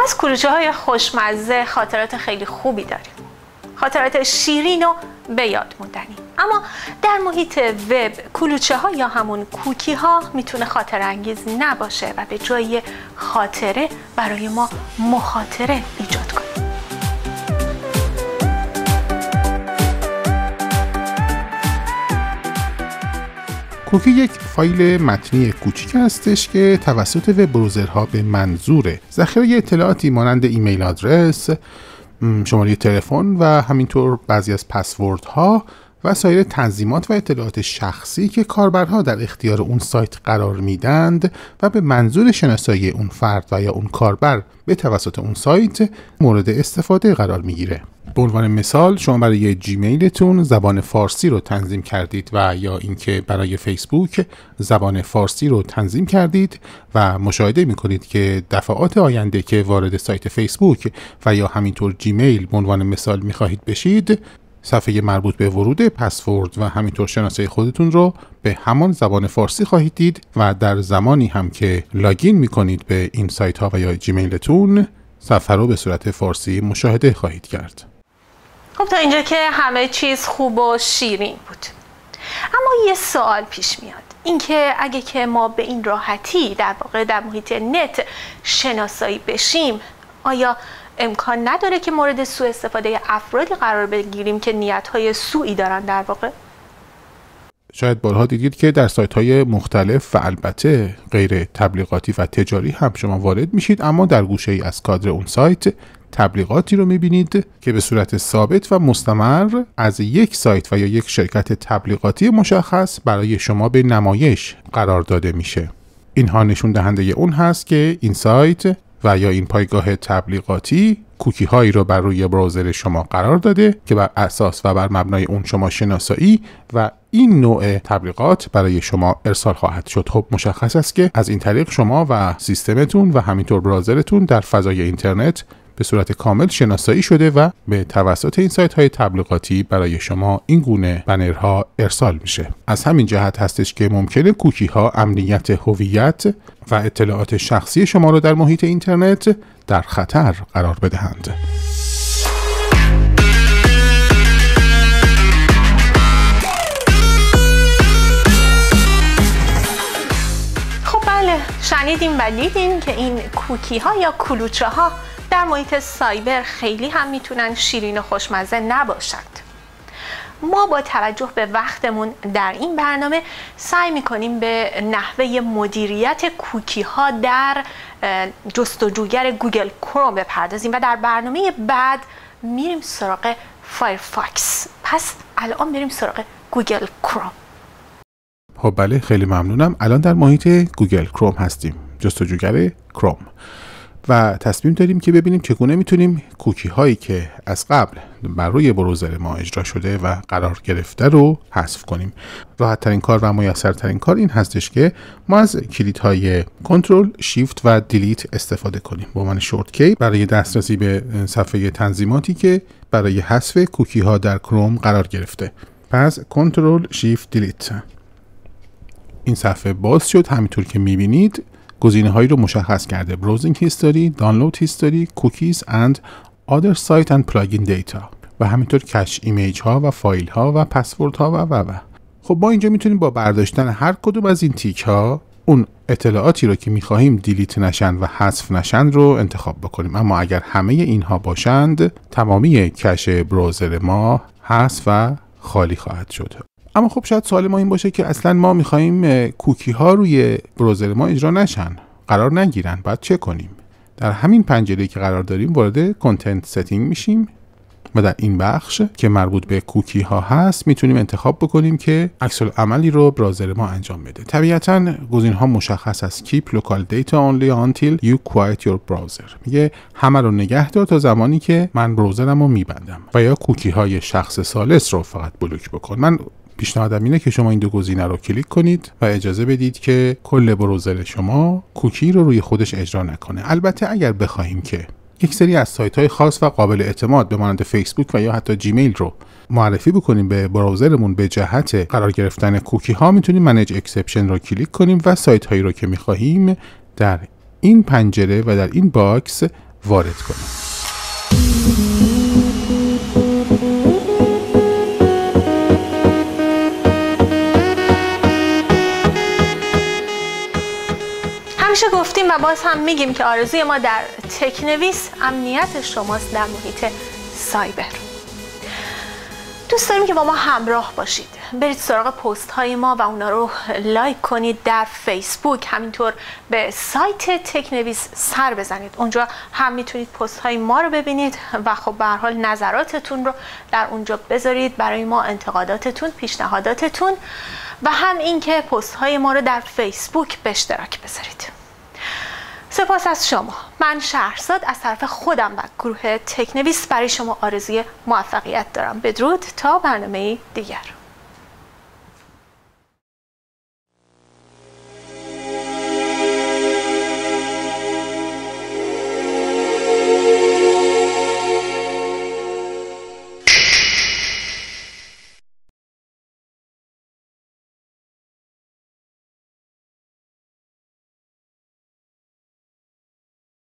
از کلوچه‌های خوشمزه خاطرات خیلی خوبی داریم، خاطرات شیرین و به یاد موندنی. اما در محیط وب کلوچه‌ها یا همون کوکی ها میتونه خاطره انگیز نباشه و به جای خاطره برای ما مخاطره ایجاد کنه. کوکی یک فایل متنی کوچیک هستش که توسط وب بروزرها به منظور ذخیره اطلاعاتی مانند ایمیل آدرس، شماره تلفن و همینطور بعضی از پسوردها و سایر تنظیمات و اطلاعات شخصی که کاربرها در اختیار اون سایت قرار میدند و به منظور شناسایی اون فرد و یا اون کاربر به توسط اون سایت مورد استفاده قرار میگیره. به عنوان مثال شما برای جیمیلتون زبان فارسی رو تنظیم کردید و یا اینکه برای فیسبوک زبان فارسی رو تنظیم کردید و مشاهده میکنید که دفعات آینده که وارد سایت فیسبوک و یا همینطور جیمیل به عنوان مثال میخواهید بشید، صفحه مربوط به ورود، پسورد و همینطور شناسایی خودتون رو به همان زبان فارسی خواهید دید و در زمانی هم که لاگین میکنید به این سایت ها و یا جیمیلتون صفحه رو به صورت فارسی مشاهده خواهید کرد. خب تا اینجا که همه چیز خوب و شیرین بود، اما یه سوال پیش میاد، اینکه اگه که ما به این راحتی در واقع در محیط نت شناسایی بشیم، آیا امکان نداره که مورد سوء استفاده افرادی قرار بگیریم که نیت‌های سوئی دارن در واقع؟ شاید بارها دیدید که در سایت‌های مختلف و البته غیر تبلیغاتی و تجاری هم شما وارد میشید، اما در گوشه‌ای از کادر اون سایت تبلیغاتی رو میبینید که به صورت ثابت و مستمر از یک سایت و یا یک شرکت تبلیغاتی مشخص برای شما به نمایش قرار داده میشه. اینها نشون دهنده اون هست که این سایت و یا این پایگاه تبلیغاتی کوکی هایی رو بر روی براوزر شما قرار داده که بر اساس و بر مبنای اون شما شناسایی و این نوع تبلیغات برای شما ارسال خواهد شد. خب مشخص است که از این طریق شما و سیستمتون و همینطور براوزرتون در فضای اینترنت به صورت کامل شناسایی شده و به توسط این سایت های تبلیغاتی برای شما این گونه بنرها ارسال میشه. از همین جهت هستش که ممکنه کوکی ها امنیت هویت و اطلاعات شخصی شما رو در محیط اینترنت در خطر قرار بدهند. خب بله، شنیدیم و دیدیم که این کوکی ها یا کلوچه ها در محیط سایبر خیلی هم میتونن شیرین و خوشمزه نباشند. ما با توجه به وقتمون در این برنامه سعی میکنیم به نحوه مدیریت کوکی ها در جستجوگر گوگل کروم بپردازیم و در برنامه بعد میریم سراغ فایرفاکس. پس الان میریم سراغ گوگل کروم. خب بله، خیلی ممنونم. الان در محیط گوگل کروم هستیم، جستجوگر کروم، و تصمیم داریم که ببینیم چگونه میتونیم کوکی هایی که از قبل بر روی براوزر ما اجرا شده و قرار گرفته رو حذف کنیم. راحت ترین کار و میسر ترین کار این هستش که ما از کلیدهای کنترل، شیفت و دیلیت استفاده کنیم با عنوان شورت کی برای دسترسی به صفحه تنظیماتی که برای حذف کوکی ها در کروم قرار گرفته. پس کنترل، شیفت، دیلیت. این صفحه باز شد. همینطور که میبینید گزینه هایی رو مشخص کرده: براوزینگ هیستوری، دانلود هیستوری، کوکیز اند other site and plugin data و همینطور کش ایمیج ها و فایل ها و پسورد ها و. خب ما اینجا میتونیم با برداشتن هر کدوم از این تیک ها اون اطلاعاتی رو که میخواهیم دیلیت نشن و حذف نشن رو انتخاب بکنیم. اما اگر همه اینها باشند تمامی کش براوزر ما حذف و خالی خواهد شد. اما خب شاید سوال ما این باشه که اصلا ما میخواییم کوکی ها روی براوزر ما اجرا نشن، قرار نگیرن، باید چه کنیم؟ در همین پنجره که قرار داریم وارد کانتنت ستینگ میشیم و در این بخش که مربوط به کوکی ها هست میتونیم انتخاب بکنیم که عکس العملی رو براوزر ما انجام بده. طبیعتاً گزینه ها مشخص است: keep local data only until you quiet your browser. میگه همه رو نگه دار تا زمانی که من براوزرم رو میبندم، و یا کوکی های شخص ثالث رو فقط بلوک بکن. من پیشنهادم اینه که شما این دو گزینه رو کلیک کنید و اجازه بدید که کل براوزر شما کوکی رو روی خودش اجرا نکنه. البته اگر بخوایم که یک سری از سایت‌های خاص و قابل اعتماد به مانند فیسبوک و یا حتی جیمیل رو معرفی بکنیم به براوزرمون به جهت قرار گرفتن کوکی ها، میتونیم منیج اکسپشن رو کلیک کنیم و سایت هایی رو که میخواهیم در این پنجره و در این باکس وارد کنیم. همیشه گفتیم و باز هم میگیم که آرزوی ما در تکنویس امنیت شماست در محیط سایبر. دوست داریم که با ما همراه باشید. برید سراغ پست های ما و اونا رو لایک کنید در فیسبوک، همینطور به سایت تکنویس سر بزنید. اونجا هم میتونید پست های ما رو ببینید و خب به هر حال نظراتتون رو در اونجا بذارید برای ما، انتقاداتتون، پیشنهاداتتون، و هم اینکه پست های ما رو در فیسبوک به اشتراک بذارید. سپاس از شما. من شهرزاد از طرف خودم و گروه تکنویس برای شما آرزوی موفقیت دارم. بدرود تا برنامه دیگر.